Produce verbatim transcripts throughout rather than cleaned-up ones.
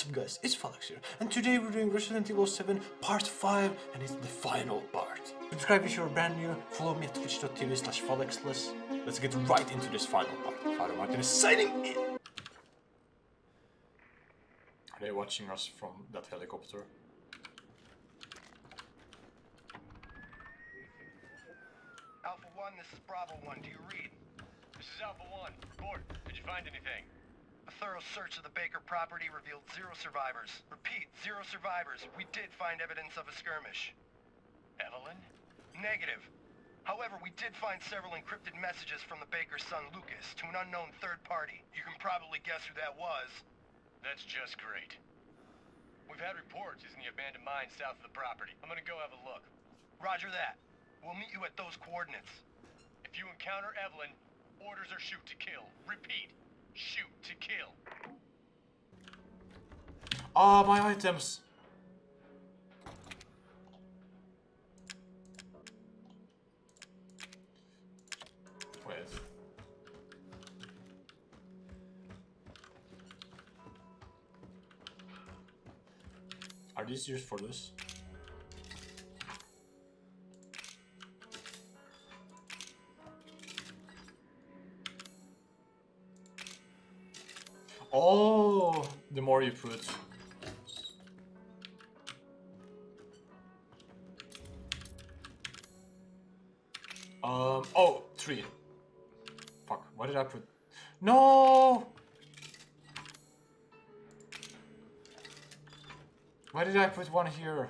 What's up guys, it's Falax here, and today we're doing Resident Evil seven Part five, and it's the final part. Subscribe if you're brand new, follow me at twitch dot t v slash falaxless. Let's get right into this final part. Father Martin is signing in! Are they watching us from that helicopter? Alpha one, this is Bravo one. Do you read? This is Alpha one. Report. Did you find anything? A thorough search of the Baker property revealed zero survivors. Repeat, zero survivors. We did find evidence of a skirmish. Evelyn? Negative. However, we did find several encrypted messages from the Baker's son Lucas to an unknown third party. You can probably guess who that was. That's just great. We've had reports using the abandoned mine south of the property. I'm gonna go have a look. Roger that. We'll meet you at those coordinates. If you encounter Evelyn, orders are shoot to kill. Repeat, shoot to kill. Ah, my items! Wait. Are these used for this? Oh, the more you put. Um, oh, three. Fuck, why did I put? No! Why did I put one here?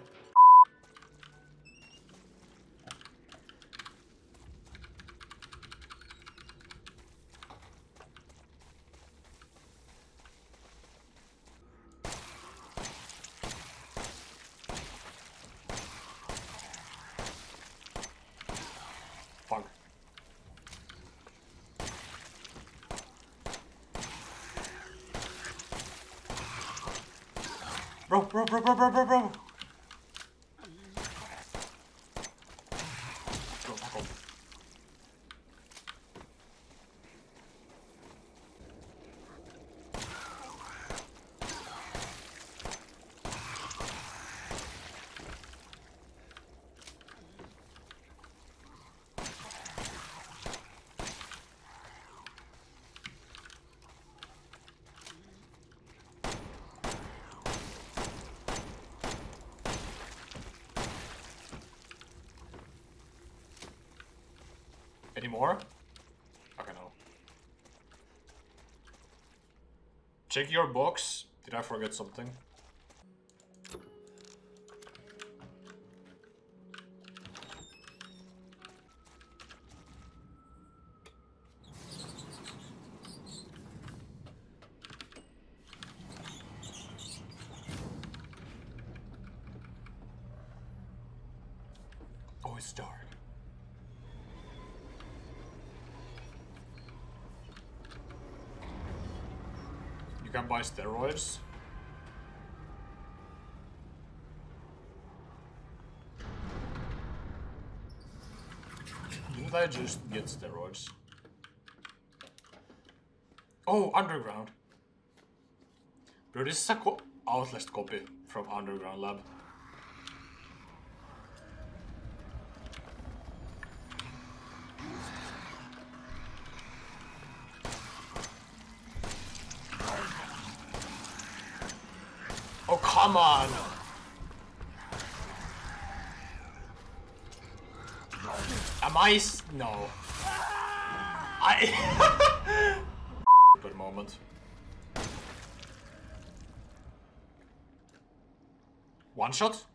Fuck. Bro, bro, bro, bro, bro, bro, bro. Go, go. Any more? Okay, no. Check your box. Did I forget something? Oh, it's dark. You can buy steroids. Didn't I just get steroids? Oh, Underground. Bro, this is a co Outlast copy from Underground Lab. Oh, come on! Am I s- no. I- Good moment. One shot?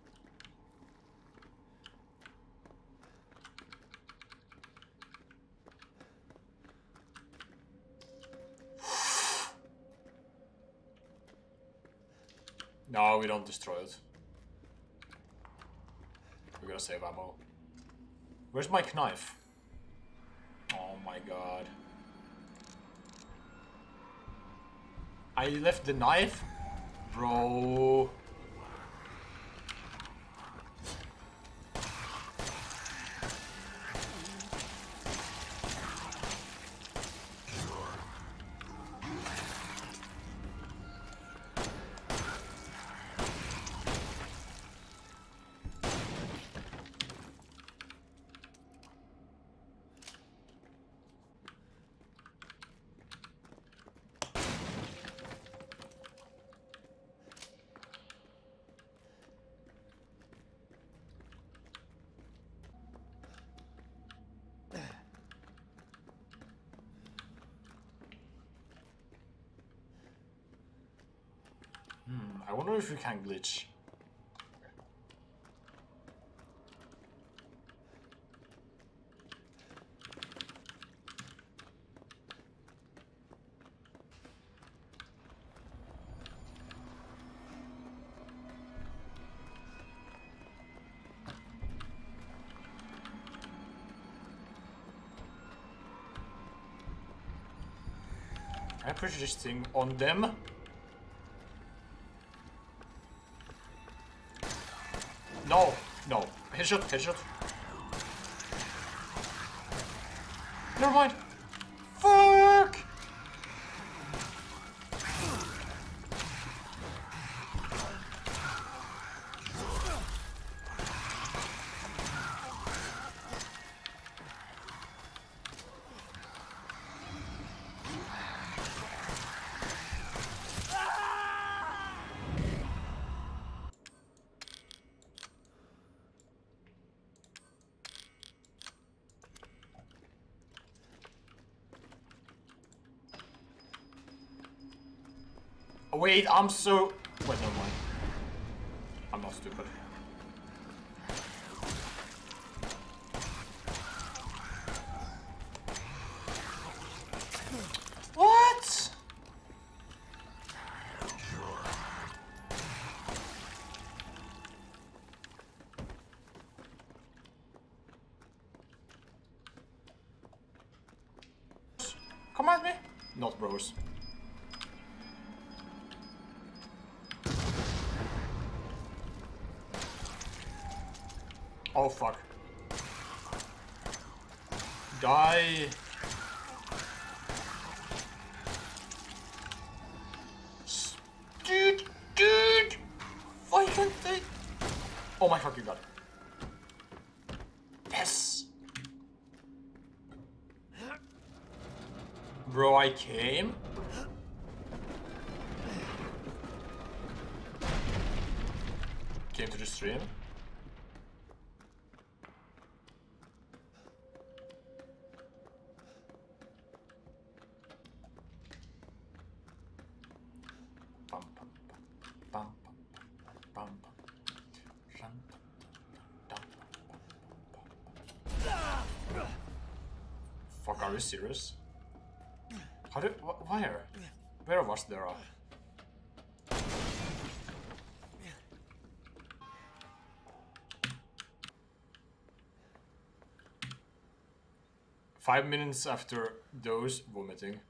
No, we don't destroy it. We're gonna save ammo. Where's my knife? Oh my god. I left the knife? Bro. Hmm, I wonder if we can glitch. I push this thing on them. No, no. Headshot, headshot. Never mind. Fuck! Wait, I'm so... Wait, never mind. I'm not stupid. What? Come at me? Not bros. Oh fuck. Die. Dude, dude. Why can't they? Oh my fucking god. Yes. Bro, I came. Came to the stream. Fuck, are you serious? How did... Wh where? Where was there? Five minutes after those vomiting.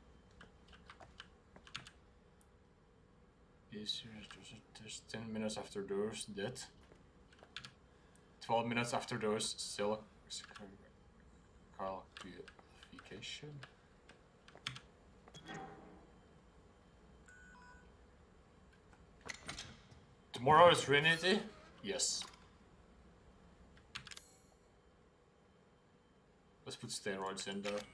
Is there's ten minutes after those dead. Twelve minutes after those still qualification. Tomorrow is Trinity? Yes. Let's put steroids in there.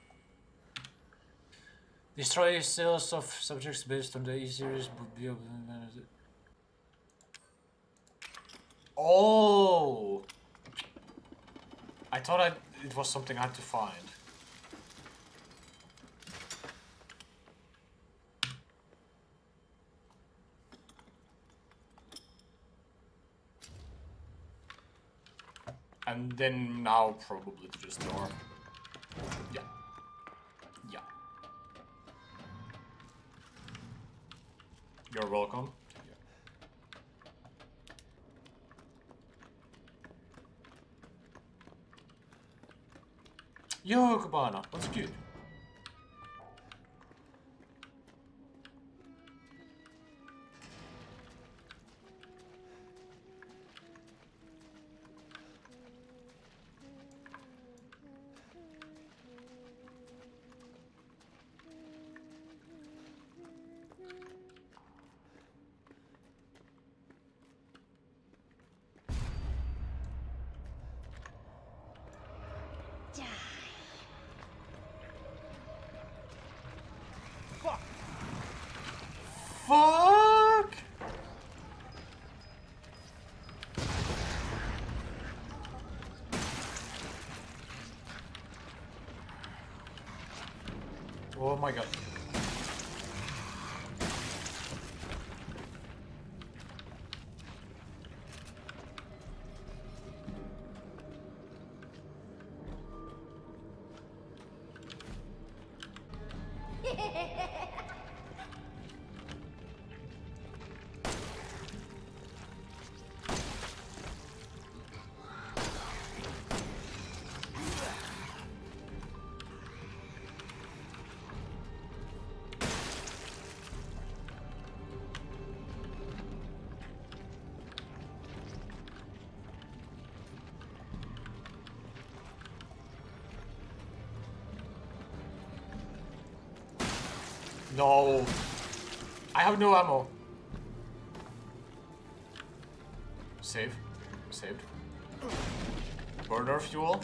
Destroy cells of subjects based on the E series would be able to... Oh! I thought I, it was something I had to find. And then now probably to this door. Yeah. Yeah. You're welcome. Yo, Cabana, what's good? Fuck! Oh my god. No. I have no ammo. Save. Saved. Burner fuel.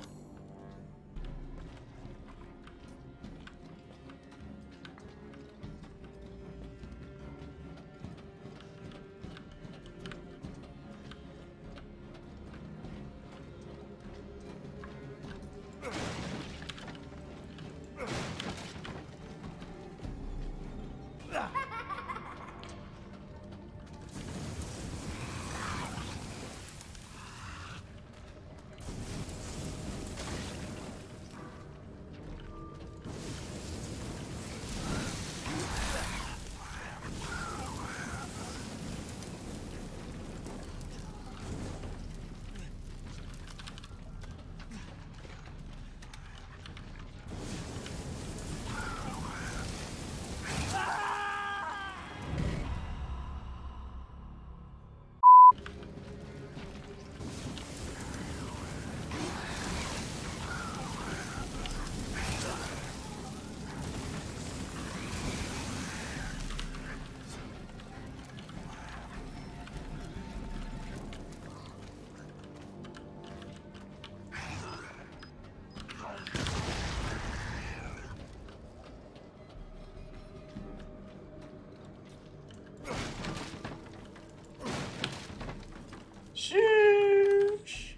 Sheesh.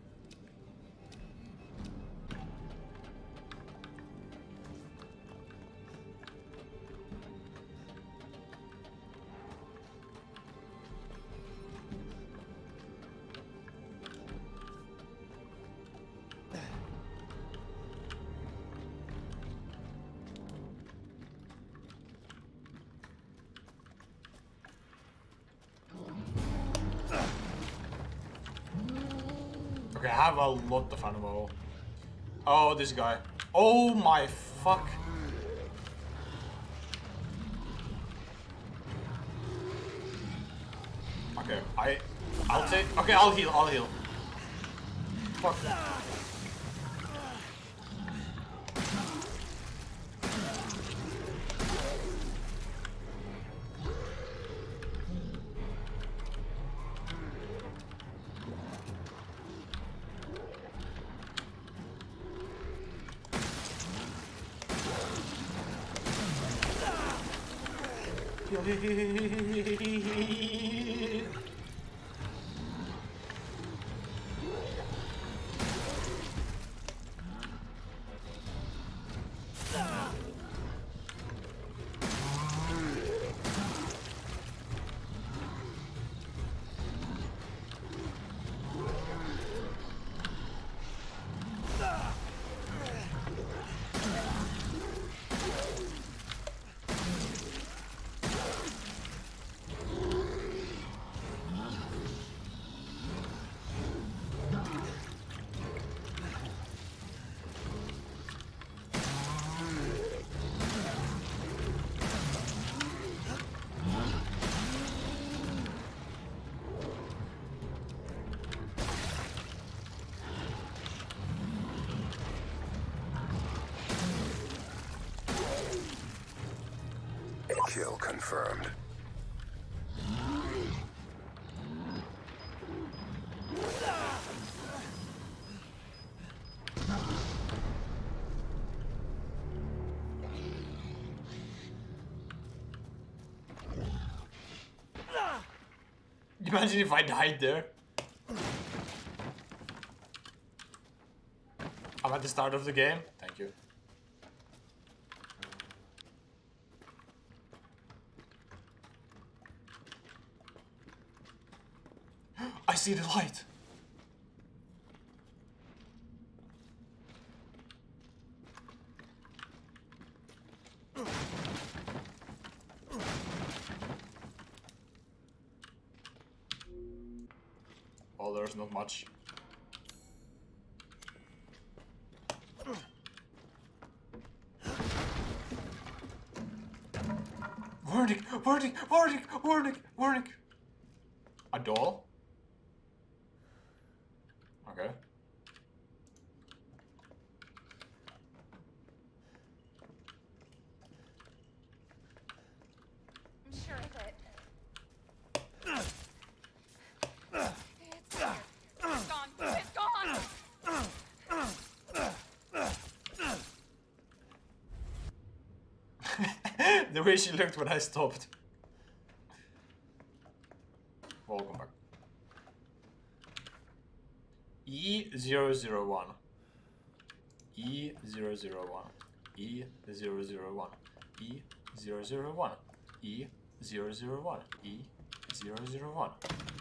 Okay, I have a lot of ammo. Oh, this guy. Oh my fuck. Okay, I... I'll take... Okay, I'll heal, I'll heal. Fuck. Kill confirmed. Imagine if I died there. I'm at the start of the game. Thank you. I see the light. Well, there's not much. Warning! Warning! Warning! Warning! Warning! A doll? Okay. The way she looked when I stopped. Welcome back. E zero zero one. E zero zero one. E zero zero one. E zero zero one. E zero zero one. E zero zero one.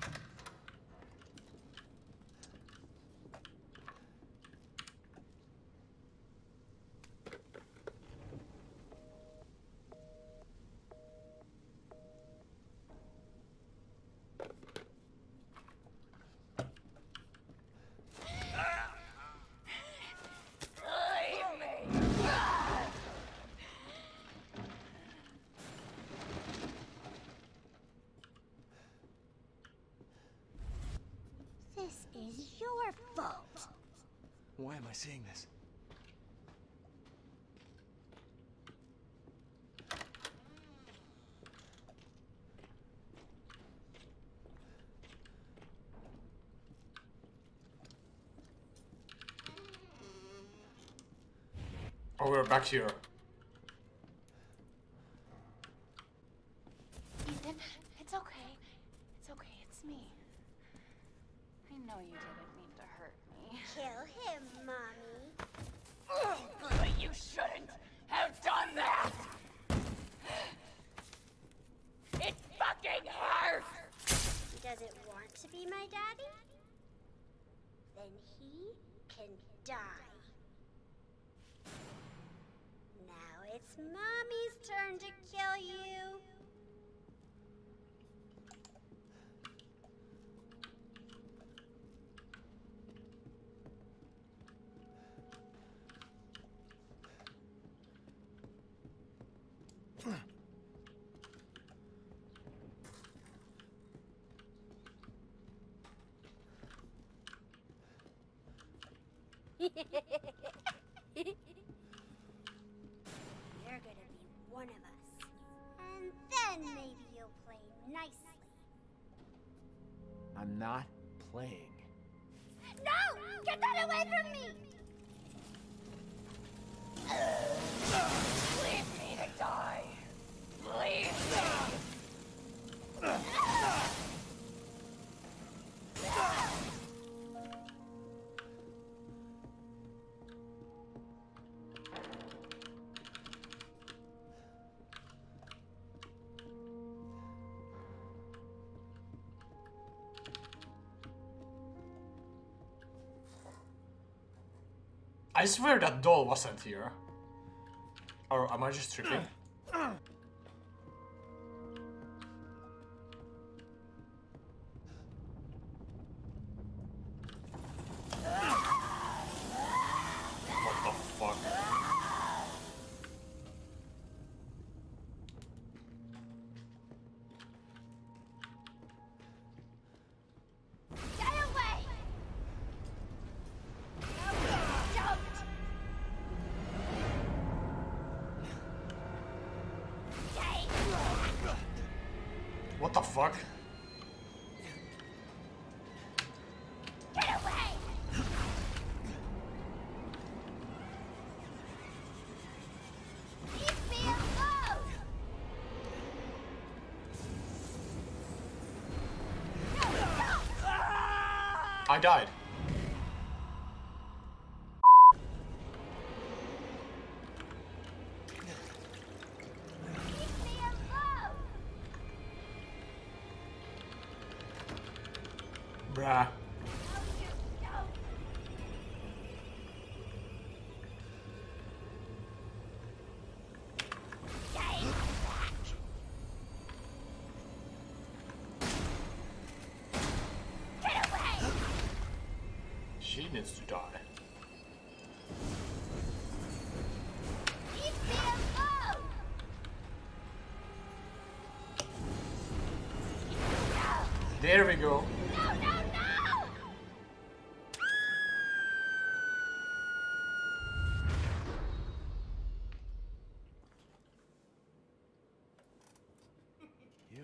Why am I seeing this? Oh, we're back here. Ethan, it's okay. It's okay, it's me. I know you didn't mean to hurt me. Kill him, Mommy. But you shouldn't have done that! It fucking hurts! He doesn't want to be my daddy? Then he can die. Now it's Mommy's turn to kill you. You're gonna be one of us. And then maybe you'll play nicely. I'm not playing. No! Get that away from me! Leave me to die! Leave me! I swear that doll wasn't here. Or am I just tripping? What the fuck? Get away! Don't! What the fuck? Get away! Leave me alone! No, no! I died. Leave me alone! Bruh. No, you don't! Take that! Get away! She needs to die. Leave me alone! There we go. No, no, no! You.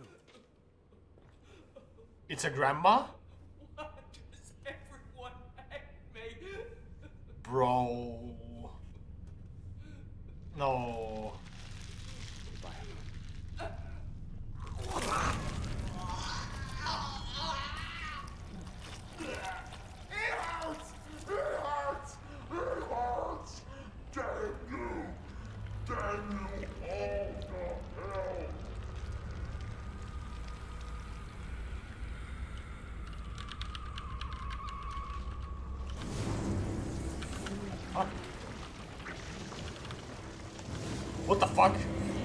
It's a grandma? Why does everyone hate me? Bro. No. Goodbye. fuck?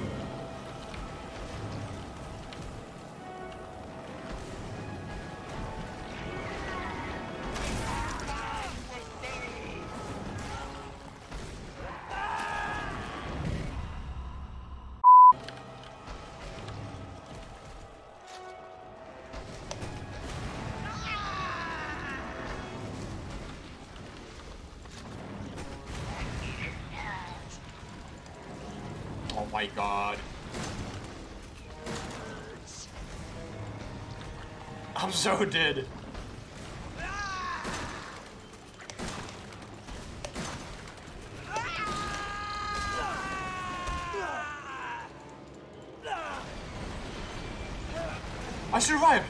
Oh my god. I'm so dead. I survived.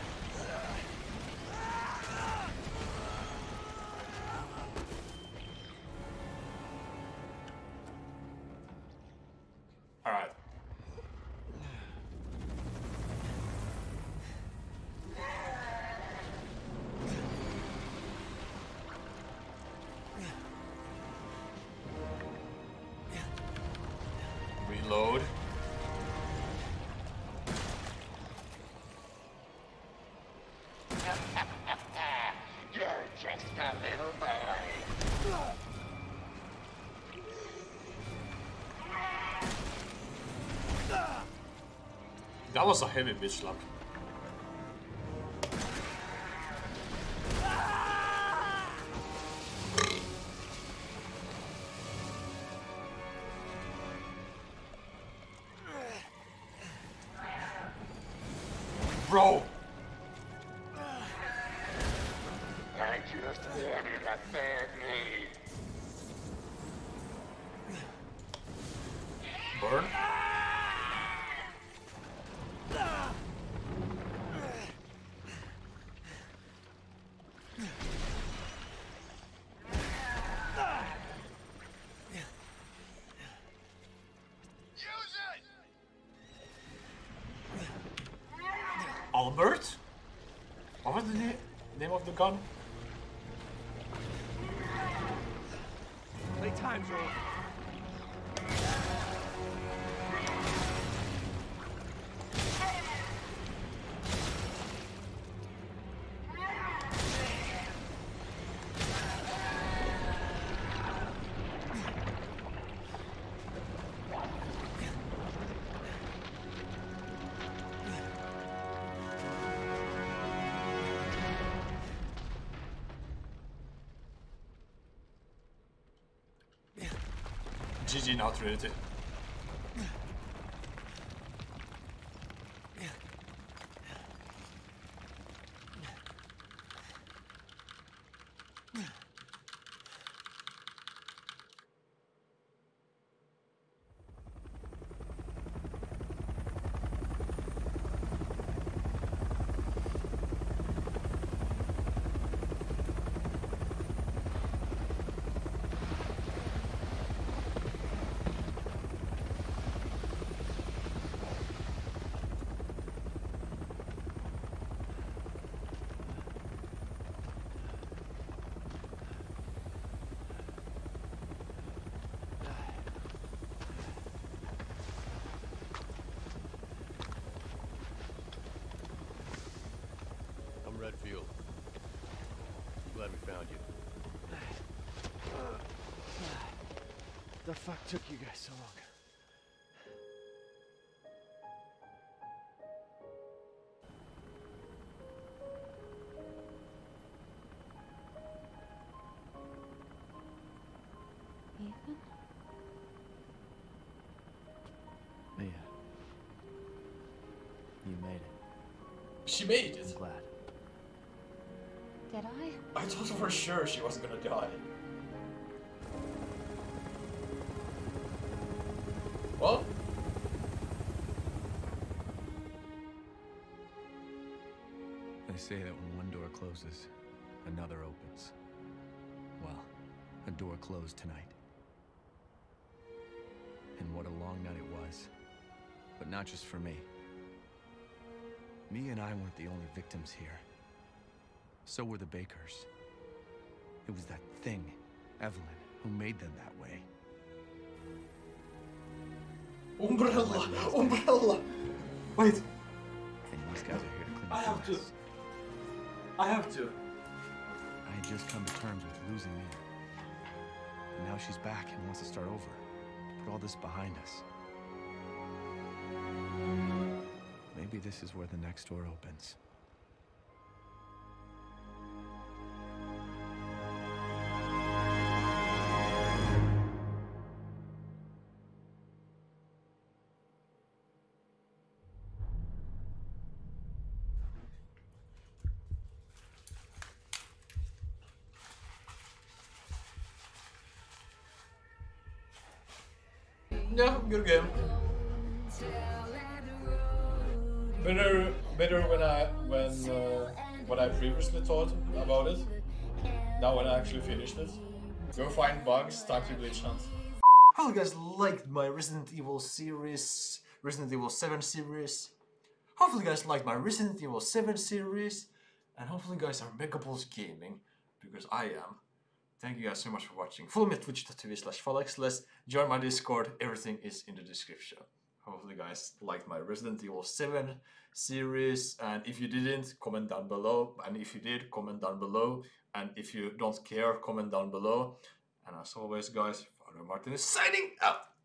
All right. Reload. You're just a little boy. That was a heavy bitch slap. Bro. I just wanted a family. Burn. Albert? What was the na name of the gun? Playtime's over. G G now, Trinity. Redfield. Glad we found you. The fuck took you guys so long? Ethan? Mia. You made it. She made it. I'm glad. Did I? I thought for sure she was gonna die. Well, they say that when one door closes, another opens. Well, a door closed tonight. And what a long night it was. But not just for me. Mia and I weren't the only victims here. So were the Bakers. It was that thing, Evelyn, who made them that way. Umbrella! Umbrella! Wait, And these guys are here to clean I up have the to. mess. I have to. I had just come to terms with losing Mia. And now she's back and wants to start over. Put all this behind us. Maybe this is where the next door opens. Yeah, good game. Better, better when I when uh, what I previously thought about it. Now when I actually finished it. Go find bugs. Time to glitch hunt. Hope you guys liked my Resident Evil series, Resident Evil seven series. Hopefully you guys liked my Resident Evil seven series, and hopefully you guys are Megapulse Gaming, because I am. Thank you guys so much for watching. Follow me at twitch.tv slash fallexless. Join my Discord. Everything is in the description. Hopefully you guys liked my Resident Evil seven series. And if you didn't, comment down below. And if you did, comment down below. And if you don't care, comment down below. And as always, guys, Father Martin is signing out.